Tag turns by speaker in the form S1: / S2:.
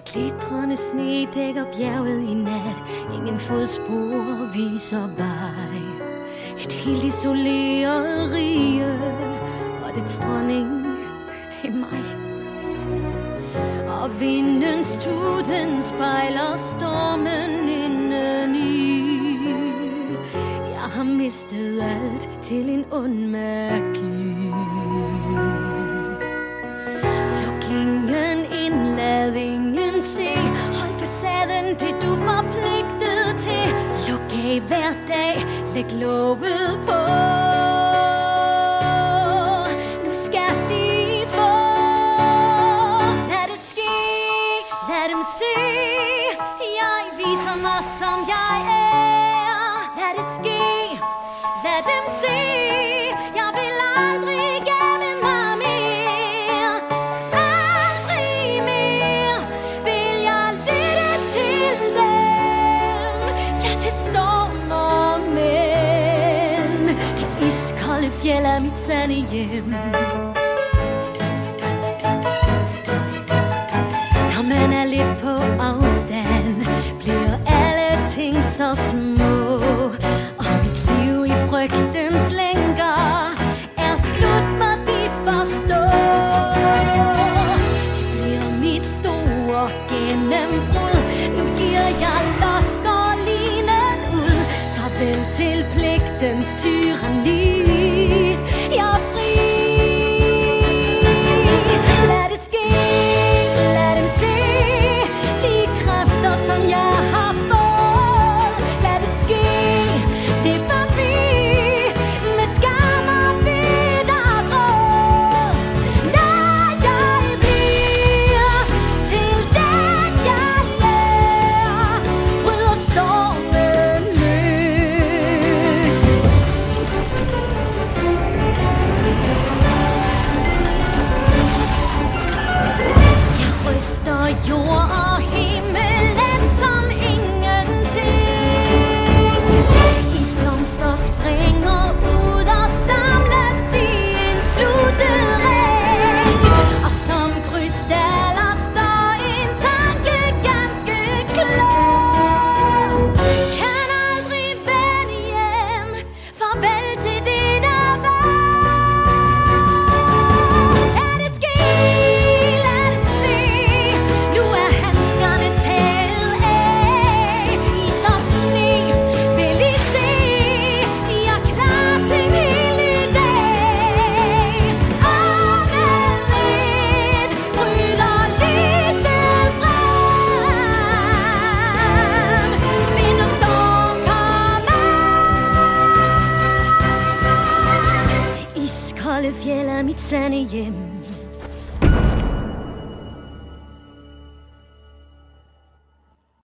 S1: Glitrende sne dækker bjerget i nat. Ingen fodspor viser vej. Et helt isoleret rige, og dets dronning, det er mig. Og vindens tuden spejler stormen indeni. Jeg har mistet alt til en ond magi. Luk ingen ind, lad ingen se. Hold facaden, det du forpligtet til. Luk af hver dag, læg låget på. Nu skal de få. Lad det ske, lad dem se. Jeg viser mig som jeg er. Lad det ske, lad dem se. Jeg vil aldrig gemme mig mere. Aldrig mere vil jeg lytte til dem. Ja, det stormer, men det iskolde fjeld er mit sande hjem. Når man er lidt på afstand, bliver alle ting så små. Og mit liv i frygtens lænker er slut, må de forstå. Det bliver mit store gennembrud. Nu giver jeg los, går linen ud. Farvel til pligtens tyranni. Jeg er fri. Lad det ske, lad dem se de kræfter, som jeg har fået. Lad det ske, det er forbi med skam og bitter gråd. Når jeg bliver til det, jeg er, bryder stormen løs. Jeg ryster jord og himmelen som ingenting. Isblomster springer ud og samles i en sluttet ring. Og som krystaller står en tanke ganske klar. Kan aldrig vende hjem. Farvel til det, der var. Lad det ske, lad dem se. Nu er handskerne taget af. Is og sne vil I se. Jeg er klar til en helt ny dag. Og med lidt bryder lyset frem. Vinterstorm kommer. Det iskolde fjeld er mit sande hjem.